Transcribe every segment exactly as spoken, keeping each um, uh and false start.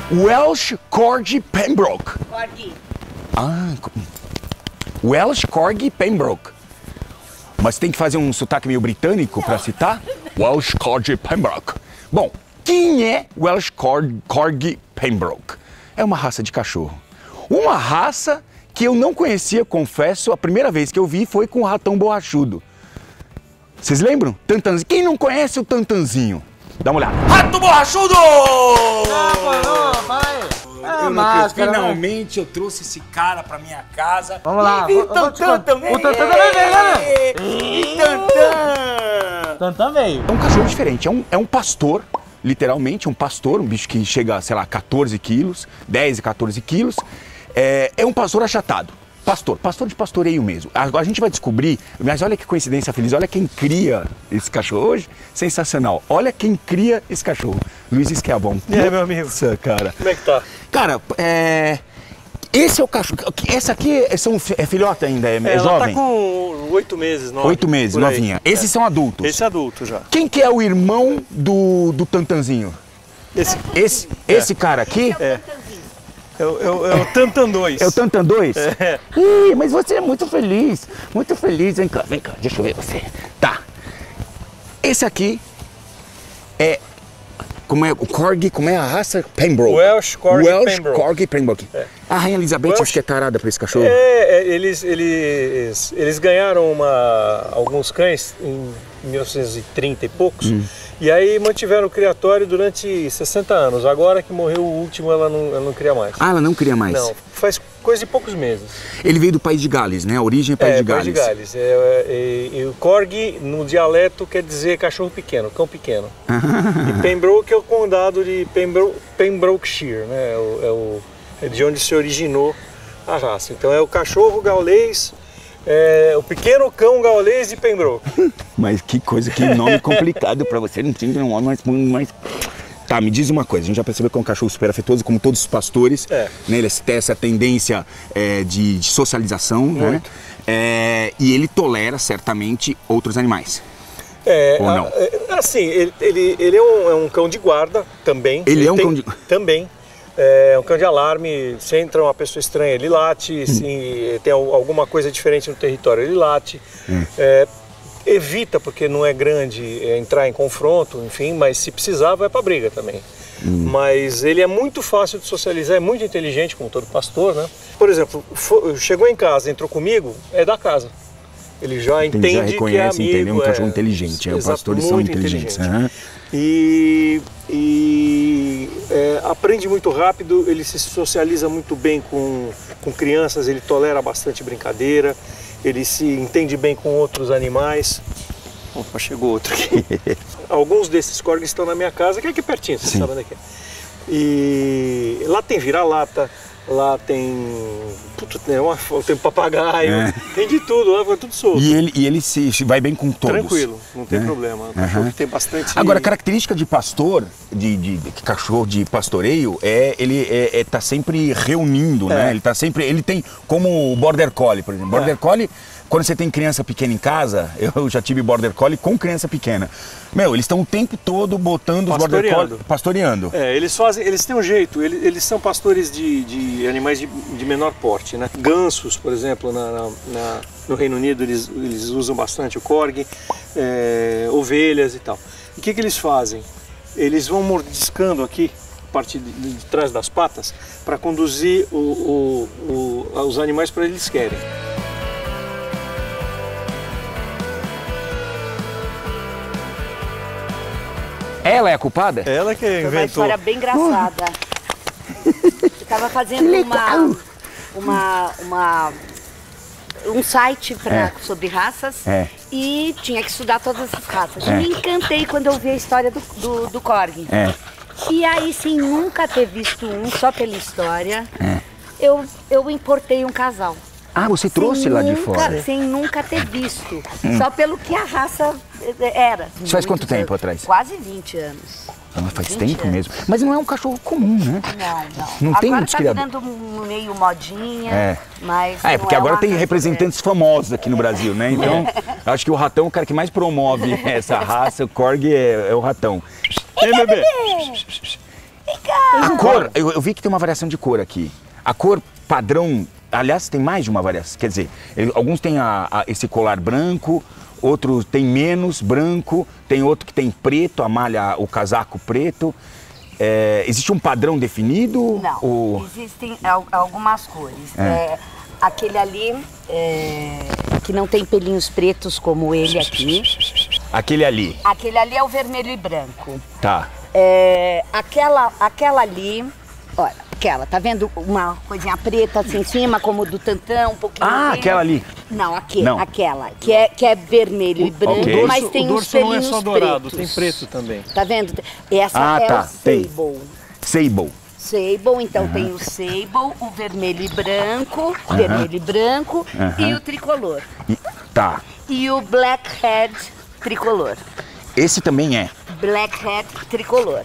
Welsh Corgi Pembroke. Corgi. Ah, Welsh Corgi Pembroke. Mas tem que fazer um sotaque meio britânico para citar? Welsh Corgi Pembroke. Bom, quem é Welsh Corgi Pembroke? É uma raça de cachorro. Uma raça que eu não conhecia, confesso, a primeira vez que eu vi foi com o ratão borrachudo. Vocês lembram? Tantanzinho. Quem não conhece o Tantanzinho? Dá uma olhada. Rato borrachudo! Ah, pai! Ah, eu máscara, finalmente né? Eu trouxe esse cara pra minha casa. Vamos lá. E o Tantan também. O Tantan também veio, né? E Tantan. Tantan veio. É um cachorro diferente. É um, é um pastor, literalmente, um pastor. Um bicho que chega, sei lá, quatorze quilos, dez, quatorze quilos. É, é um pastor achatado. Pastor, pastor de pastoreio mesmo. Agora a gente vai descobrir, mas olha que coincidência feliz, olha quem cria esse cachorro hoje, sensacional. Olha quem cria esse cachorro, Luiz Esquiabon. E aí, meu amigo? Nossa, cara. Como é que tá? Cara, é... esse é o cachorro, essa aqui é, são, é filhota ainda, é, é ela jovem? Ela tá com oito meses, nove. Oito meses, novinha. Esses é. são adultos? Esse é adulto já. Quem que é o irmão do, do Tantanzinho? Esse, esse, é. esse cara aqui? É. É o, é, o, é o Tantan dois. É o Tantan dois? É. Ih, mas você é muito feliz, muito feliz. Vem cá, vem cá, deixa eu ver você. Tá. Esse aqui é... Como é o Corgi, como é a raça? Pembroke. Welsh Corgi Welsh Pembroke. Corgi Pembroke. É. A Rainha Elizabeth Welsh... acho que é tarada pra esse cachorro. É, é eles, eles, eles ganharam uma, alguns cães em mil novecentos e trinta e poucos. Hum. E aí mantiveram o criatório durante sessenta anos. Agora que morreu o último, ela não, ela não cria mais. Ah, ela não cria mais? Não, faz coisa de poucos meses. Ele veio do País de Gales, né? A origem é País é, de Gales. País de Gales. É, é, é, e o Corgi, no dialeto, quer dizer cachorro pequeno, cão pequeno. E Pembroke é o condado de Pembro, Pembrokeshire, né? É, o, é, o, é de onde se originou a raça. Então é o cachorro gaulês, é, o pequeno cão gaulês de Pembroke. Mas que coisa, que nome complicado pra você. Não tinha um nome mais, mais... Tá, me diz uma coisa, a gente já percebeu que é um cachorro super afetuoso, como todos os pastores, é. né? Ele tem essa tendência é, de, de socialização, muito. Né? É, e ele tolera certamente outros animais. É, ou não? A, assim, ele, ele, ele é, um, é um cão de guarda também. Ele, ele é um tem, cão de... Também. É um cão de alarme, se entra uma pessoa estranha, ele late, hum. se tem alguma coisa diferente no território, ele late. Hum. É, evita, porque não é grande, é entrar em confronto, enfim, mas se precisar vai pra briga também. Hum. Mas ele é muito fácil de socializar, é muito inteligente, como todo pastor, né? Por exemplo, chegou em casa, entrou comigo, é da casa. Ele já entende já reconhece, que é amigo. Entendeu? Um cachorro é, inteligente, é, os pastores são inteligentes. Uhum. E, e é, aprende muito rápido, ele se socializa muito bem com, com crianças, ele tolera bastante brincadeira, ele se entende bem com outros animais. Opa, chegou outro aqui. Alguns desses corgis estão na minha casa, que é aqui pertinho, você sabe onde é que é. E lá tem vira-lata, lá tem, tem, uma, tem papagaio, é. tem de tudo, lá vai tudo solto. E ele, e ele se vai bem com todos? Tranquilo, não tem é. problema. Um cachorro uhum. que tem bastante... Agora, a característica de pastor, de, de, de cachorro de pastoreio, é ele é, é, tá sempre reunindo, é. né? Ele tá sempre, ele tem, como o Border Collie, por exemplo. Border é. Collie, quando você tem criança pequena em casa, eu já tive Border Collie com criança pequena. Meu, eles estão o tempo todo botando os Border Collie, pastoreando. É, eles fazem, eles têm um jeito, eles, eles são pastores de, de animais de, de menor porte, né? Gansos, por exemplo, na, na, na, no Reino Unido eles, eles usam bastante o Corgi, é, ovelhas e tal. E o que, que eles fazem? Eles vão mordiscando aqui, a parte de, de trás das patas, para conduzir o, o, o, os animais para eles querem. Ela é a culpada? Ela que inventou. Foi uma história bem engraçada. Eu estava fazendo uma, uma, uma, um site pra, é. sobre raças é. e tinha que estudar todas essas raças. É. E me encantei quando eu vi a história do, do, do Corgi. É. E aí, sem nunca ter visto um, só pela história, é. eu, eu importei um casal. Ah, você trouxe sem lá nunca, de fora? Sem nunca ter visto. Hum. Só pelo que a raça era. Isso faz quanto tempo atrás? Quase vinte anos. Ah, faz tempo anos. mesmo. Mas não é um cachorro comum, né? Não, não. Não agora tem tá muitos criadores. virando meio modinha, é. mas Ah, é, porque é agora tem raça representantes famosos aqui no Brasil, né? Então, acho que o ratão é o cara que mais promove essa raça. O Corgi é, é o ratão. Ei, bebê! Vem legal! A cor, eu, eu vi que tem uma variação de cor aqui. A cor padrão, aliás, tem mais de uma variação. Quer dizer, ele, alguns têm a, a, esse colar branco, outros tem menos branco, tem outro que tem preto, a malha, o casaco preto. É, existe um padrão definido? Não, ou... existem algumas cores. É. É, aquele ali, é, que não tem pelinhos pretos como ele aqui. Aquele ali? Aquele ali é o vermelho e branco. Tá. É, aquela, aquela ali, olha, aquela, tá vendo uma coisinha preta assim em cima, como do tantã, um pouquinho. Ah, dele. aquela ali. Não, aqui, não. aquela, que é, que é vermelho e branco, okay. mas o tem dorso, uns pelinhos não é só dourado, pretos. tem preto também. Tá vendo? Essa ah, é tá. o Sable. Sable. Sable, então uhum. tem o Sable, o vermelho e branco, uhum. vermelho e branco uhum. e o tricolor. E, tá. E o Blackhead tricolor. Esse também é? Blackhead tricolor.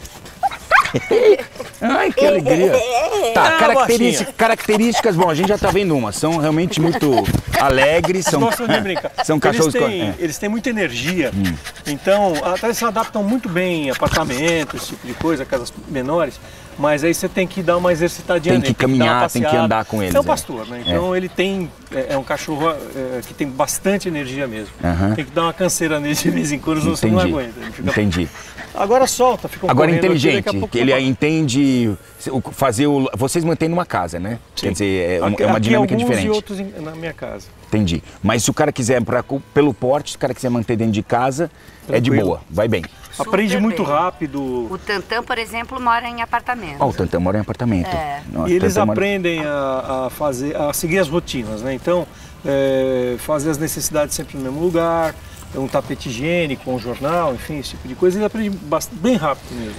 Ai, que alegria. Tá, ah, características, características, bom, a gente já tá vendo uma, são realmente muito alegres, são, gostam de brincar. São cachorros... Eles têm, é. eles têm muita energia, hum. então até eles se adaptam muito bem em apartamentos, esse tipo de coisa, casas menores, mas aí você tem que dar uma exercitadinha nele. Tem que caminhar, tem que, tem que andar com eles. É um pastor, né? Então é. ele tem, é, é um cachorro é, que tem bastante energia mesmo. Uhum. Tem que dar uma canseira nele de vez em quando, senão você não aguenta. Ele fica... Entendi. Agora solta, fica um Agora inteligente, aqui, pouco, que ele entende fazer o... Vocês mantêm numa casa, né? Sim. Quer dizer, é, aqui, é uma dinâmica alguns diferente. E outros na minha casa. Entendi. Mas se o cara quiser, pra, pelo porte, se o cara quiser manter dentro de casa, tranquilo. É de boa, vai bem. Super Aprende muito bem. rápido. O Tantã, por exemplo, mora em apartamento. Ah, o Tantã mora em apartamento. É. Não, e eles mora... aprendem a, a, fazer, a seguir as rotinas, né? Então, é, fazer as necessidades sempre no mesmo lugar, um tapete higiênico, um jornal, enfim, esse tipo de coisa. Eles aprendem bastante, bem rápido mesmo.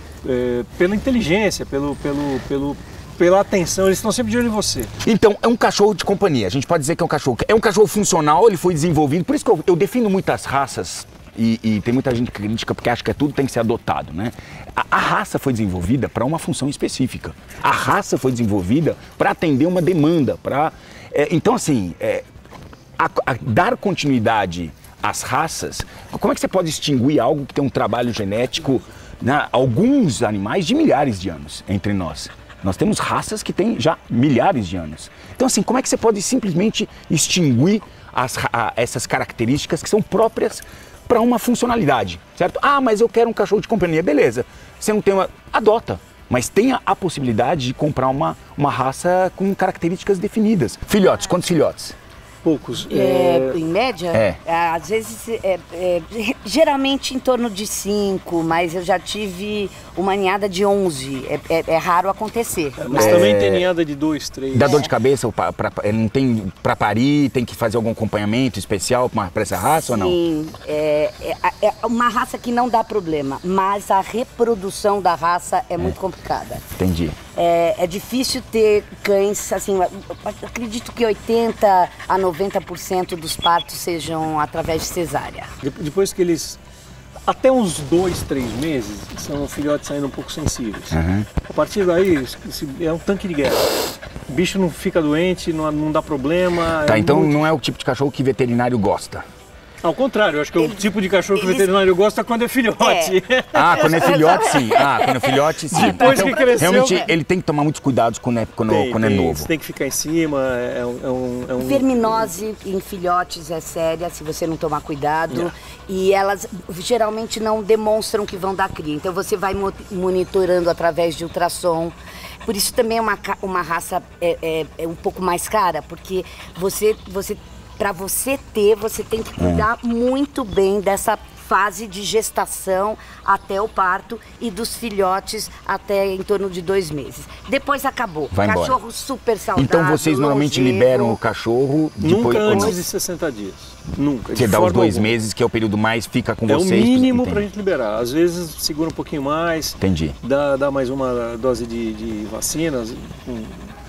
É, pela inteligência, pelo, pelo, pelo, pela atenção, eles estão sempre de olho em você. Então, é um cachorro de companhia. A gente pode dizer que é um cachorro. É um cachorro funcional, ele foi desenvolvido. Por isso que eu, eu defino muitas raças. E, e tem muita gente que critica porque acha que é tudo tem que ser adotado, né? A, a raça foi desenvolvida para uma função específica. A raça foi desenvolvida para atender uma demanda, para é, então assim, é, a, a dar continuidade às raças. Como é que você pode extinguir algo que tem um trabalho genético, né? Alguns animais de milhares de anos entre nós. Nós temos raças que têm já milhares de anos. Então assim, como é que você pode simplesmente extinguir as, a, essas características que são próprias para uma funcionalidade, certo? Ah, mas eu quero um cachorro de companhia, beleza. Você não tem uma... Adota. Mas tenha a possibilidade de comprar uma, uma raça com características definidas. Filhotes, quantos filhotes? Poucos. É, é... Em média? É. É, às vezes, é, é, geralmente em torno de cinco, mas eu já tive uma ninhada de onze. É, é, é raro acontecer. É, mas é... também tem ninhada de dois, três. Dá dor de cabeça? Pra, pra, não tem para parir? Tem que fazer algum acompanhamento especial para essa raça? Sim, ou não? Sim, é, é, é uma raça que não dá problema, mas a reprodução da raça é, é. muito complicada. Entendi. É, é difícil ter cães, assim, acredito que oitenta a noventa por cento dos partos sejam através de cesárea. Depois que eles, até uns dois, três meses, são filhotes ainda um pouco sensíveis. Uhum. A partir daí, é um tanque de guerra. O bicho não fica doente, não, não dá problema. Tá, é então muito... não é o tipo de cachorro que veterinário gosta. Ao contrário, eu acho que Ele, o tipo de cachorro que o eles... veterinário gosta é quando é filhote. É. Ah, quando é filhote, sim. Ah, quando é filhote, sim. Depois então, que cresceu... Realmente, ele tem que tomar muitos cuidados quando é, quando, tem, quando tem, é novo. Você tem que ficar em cima, é um... É um, é um... Verminose em filhotes é séria se você não tomar cuidado. Yeah. E elas geralmente não demonstram que vão dar cria. Então você vai monitorando através de ultrassom. Por isso também é uma, uma raça é, é, é um pouco mais cara, porque você... você para você ter, você tem que cuidar é. muito bem dessa fase de gestação até o parto e dos filhotes até em torno de dois meses. Depois acabou. Vai cachorro embora. Super saudável. Então vocês normalmente longevo. liberam o cachorro depois... Nunca antes de sessenta dias. Nunca. Você dá os dois alguma. meses, que é o período mais fica com é vocês. É o mínimo para a gente liberar. Às vezes segura um pouquinho mais. Entendi. Dá, dá mais uma dose de, de vacinas. Um,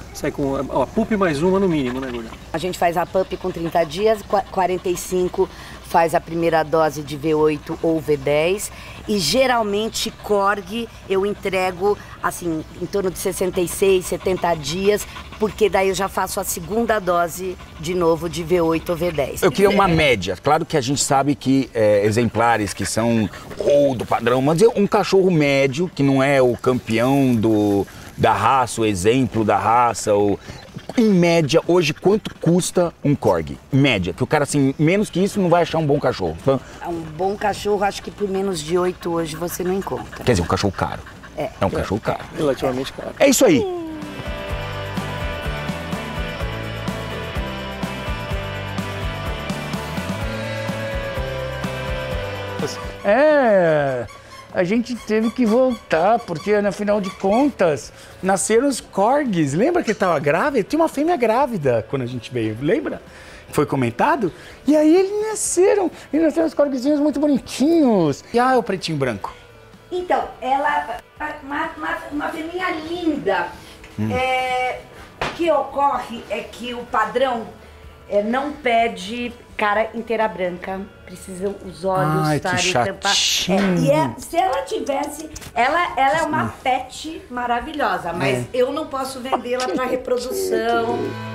sai com a, a pup mais uma no mínimo, né, Gordão? A gente faz a pup com trinta dias, quarenta e cinco faz a primeira dose de V oito ou V dez e geralmente Korg eu entrego assim em torno de sessenta e seis, setenta dias, porque daí eu já faço a segunda dose de novo de V oito ou V dez. Eu queria uma média. Claro que a gente sabe que é, exemplares que são ou do padrão, mas um cachorro médio, que não é o campeão do, da raça, o exemplo da raça, ou em média, hoje, quanto custa um Korg? Média, que o cara, assim, menos que isso não vai achar um bom cachorro. Um bom cachorro, acho que por menos de oito hoje você não encontra. Quer dizer, um cachorro caro. É. É um cachorro caro. Relativamente caro. É isso aí. É, a gente teve que voltar, porque, no final de contas, nasceram os Korgs. Lembra que estava grávida? Tinha uma fêmea grávida quando a gente veio, lembra? Foi comentado? E aí eles nasceram, e nasceram os Korgzinhos muito bonitinhos. E ah, o pretinho branco. Então, ela, uma, uma, uma fêmea linda. Hum. É, o que ocorre é que o padrão é, não pede cara inteira branca, precisam os olhos Ai, estarem tampados. É, e é, se ela tivesse, ela, ela é uma pet maravilhosa, mas é. eu não posso vendê-la para reprodução.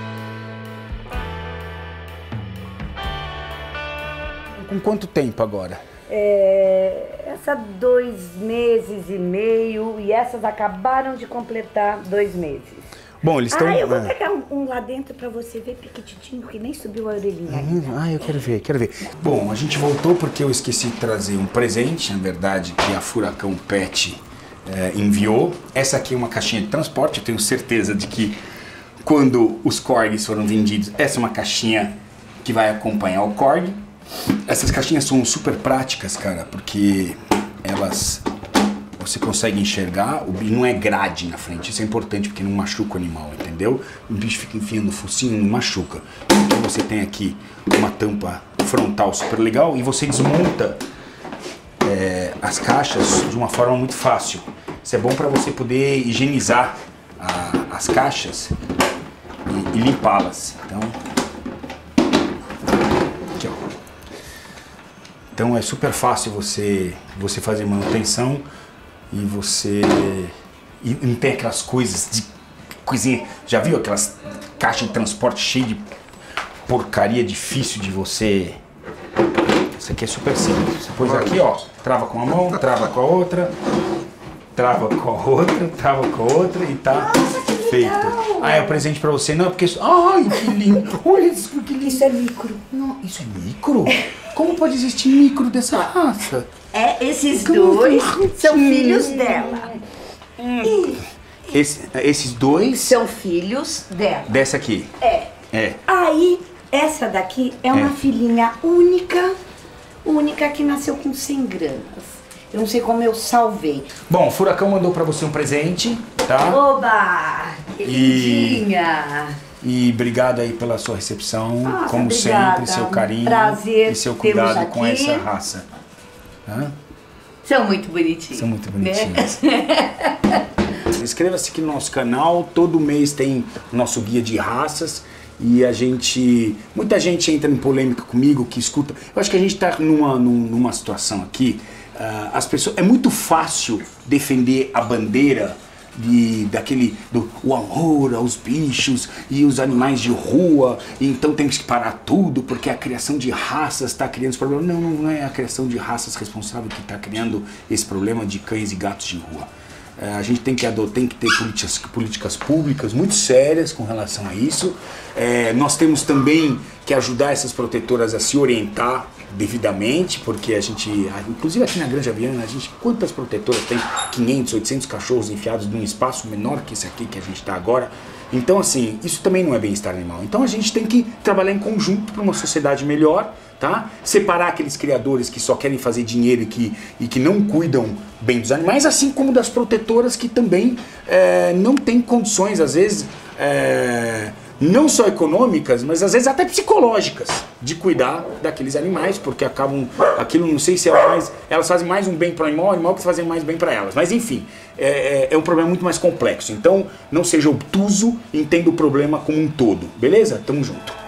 Com quanto tempo agora? É, essa dois meses e meio e essas acabaram de completar dois meses. Bom, eles estão... Ah, eu vou pegar um, um lá dentro pra você ver, piquititinho, que nem subiu a orelhinha ainda. Ah, eu quero ver, quero ver. Bom, a gente voltou porque eu esqueci de trazer um presente, na verdade, que a Furacão Pet é, enviou. Essa aqui é uma caixinha de transporte, eu tenho certeza de que quando os Korgs foram vendidos, essa é uma caixinha que vai acompanhar o Korg. Essas caixinhas são super práticas, cara, porque elas... Você consegue enxergar, o bicho não é grade na frente, isso é importante porque não machuca o animal, entendeu? O bicho fica enfiando o focinho, não machuca. Então você tem aqui uma tampa frontal super legal e você desmonta é, as caixas de uma forma muito fácil. Isso é bom para você poder higienizar a, as caixas e, e limpá-las. Então, aqui, ó. Então é super fácil você, você fazer manutenção. E você e não tem aquelas coisas de coisinha. Já viu aquelas caixas de transporte cheias de porcaria difícil de você? Isso aqui é super simples. Você pôs aqui, ó, trava com a mão, trava com a outra, trava com a outra, trava com a outra e tá Nossa, feito. Ah, é um presente pra você, não? Porque ai, que lindo! Olha isso, que lindo! Isso é micro. Não, isso é micro? Como pode existir micro dessa raça? É, esses dois são filhos dela. Hum. Esse, esses dois? São filhos dela. Dessa aqui? É. É. Aí, essa daqui é uma é. filhinha única, única que nasceu com cem gramas. Eu não sei como eu salvei. Bom, o Furacão mandou pra você um presente, tá? Oba! Que lindinha! E obrigado aí pela sua recepção, Nossa, como obrigada. sempre, seu carinho Prazer e seu cuidado com aqui. essa raça. Hã? São muito bonitinhos. São muito bonitinhos. Né? Inscreva-se aqui no nosso canal, todo mês tem o nosso guia de raças e a gente... Muita gente entra em polêmica comigo, que escuta... Eu acho que a gente está numa, numa situação aqui, uh, as pessoas... É muito fácil defender a bandeira de, daquele, do o amor aos bichos e os animais de rua, e então temos que parar tudo porque a criação de raças está criando esse problema. Não, não é a criação de raças responsável que está criando esse problema de cães e gatos de rua. É, a gente tem que, adotar, tem que ter políticas, políticas públicas muito sérias com relação a isso. É, nós temos também que ajudar essas protetoras a se orientar devidamente, porque a gente, inclusive aqui na Granja Viana, a gente, quantas protetoras tem? quinhentos, oitocentos cachorros enfiados num espaço menor que esse aqui que a gente está agora. Então, assim, isso também não é bem-estar animal. Então a gente tem que trabalhar em conjunto para uma sociedade melhor, tá? Separar aqueles criadores que só querem fazer dinheiro e que, e que não cuidam bem dos animais, assim como das protetoras que também é, não têm condições, às vezes, é, não só econômicas, mas às vezes até psicológicas, de cuidar daqueles animais, porque acabam, aquilo não sei se é mais, elas fazem mais um bem para o animal, o animal que fazem mais bem para elas, mas enfim, é, é um problema muito mais complexo, então não seja obtuso, entenda o problema como um todo, beleza? Tamo junto.